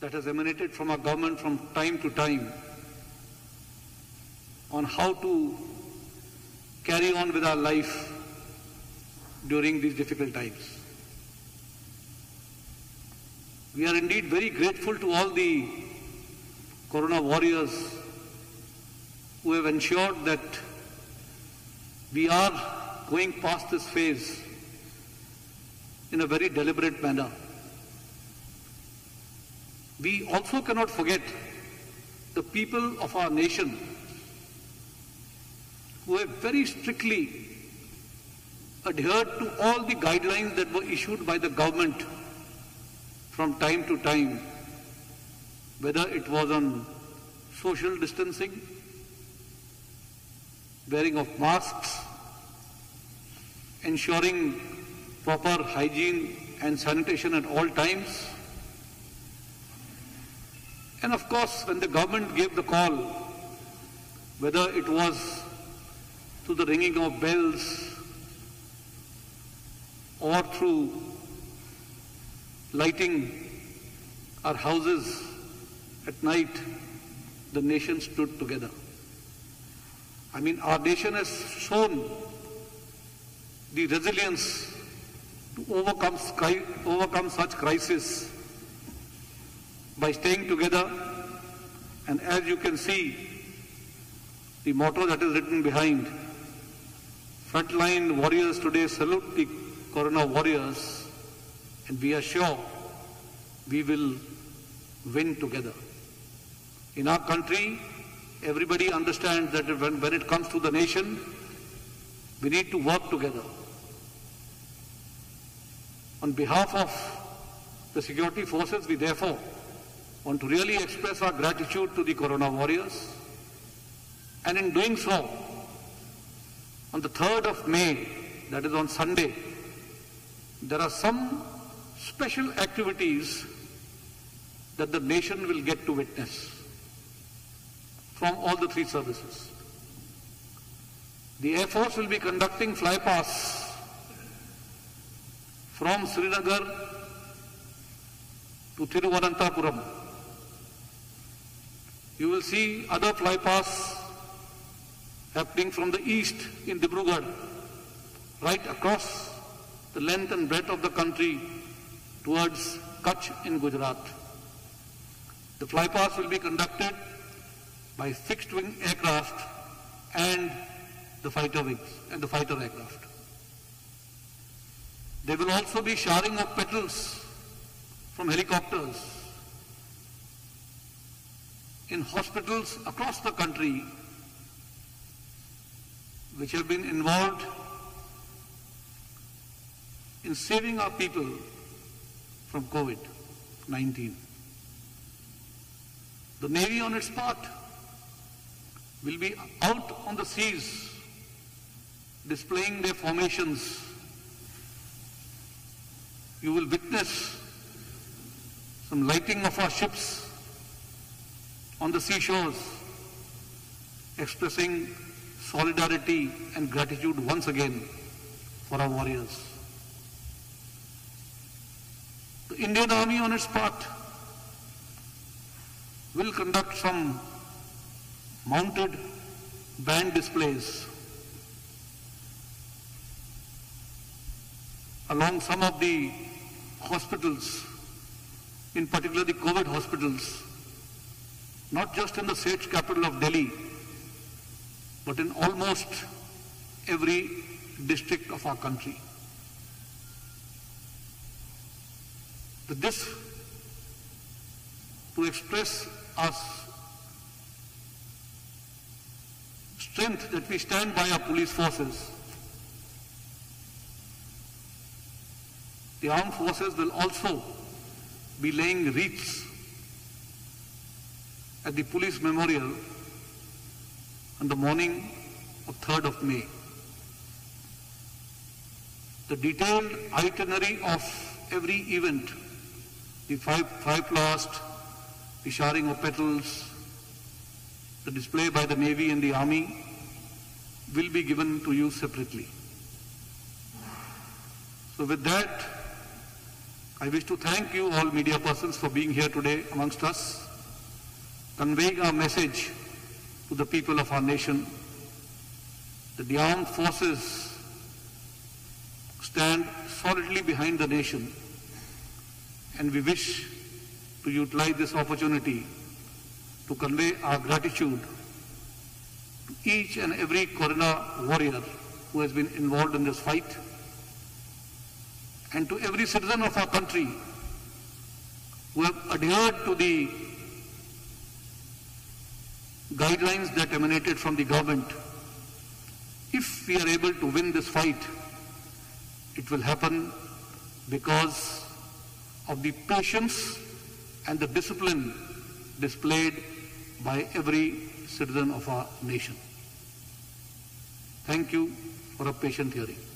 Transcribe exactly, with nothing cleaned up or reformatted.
that has emanated from our government from time to time on how to carry on with our life during these difficult times. We are indeed very grateful to all the Corona warriors who have ensured that we are going past this phase in a very deliberate manner. We also cannot forget the people of our nation who have very strictly adhered to all the guidelines that were issued by the government from time to time, whether it was on social distancing, wearing of masks, ensuring proper hygiene and sanitation at all times. And of course, when the government gave the call, whether it was through the ringing of bells or through lighting our houses at night, the nation stood together. I mean, our nation has shown the resilience to overcome, overcome such crisis by staying together. And as you can see, the motto that is written behind, frontline warriors today salute the Corona warriors, and we are sure we will win together. In our country, everybody understands that when, when it comes to the nation, we need to work together. On behalf of the security forces, we therefore want to really express our gratitude to the Corona warriors. And in doing so, on the third of May, that is on Sunday, there are some special activities that the nation will get to witness from all the three services. The Air Force will be conducting flypasts from Srinagar to Thiruvananthapuram. You will see other flypasts happening from the east in Dibrugarh, right across the length and breadth of the country towards Kutch in Gujarat. The flypast will be conducted by fixed-wing aircraft and the fighter wings and the fighter aircraft. There will also be showering of petals from helicopters in hospitals across the country which have been involved in saving our people from COVID nineteen. The Navy on its part will be out on the seas displaying their formations. You will witness some lighting of our ships on the seashores, expressing solidarity and gratitude once again for our warriors. The Indian Army on its part will conduct some mounted band displays along some of the hospitals, in particular the COVID hospitals, not just in the state capital of Delhi, but in almost every district of our country. With this, to express our strength that we stand by our police forces, the armed forces will also be laying wreaths at the police memorial on the morning of third of May. The detailed itinerary of every event, the five, five blast, the showering of petals, the display by the Navy and the Army, will be given to you separately. So with that, I wish to thank you all media persons for being here today amongst us, conveying our message to the people of our nation that the armed forces stand solidly behind the nation, and we wish to utilize this opportunity to convey our gratitude to each and every Corona warrior who has been involved in this fight, and to every citizen of our country who have adhered to the guidelines that emanated from the government. If we are able to win this fight, it will happen because of the patience and the discipline displayed by every citizen of our nation. Thank you for a patient hearing.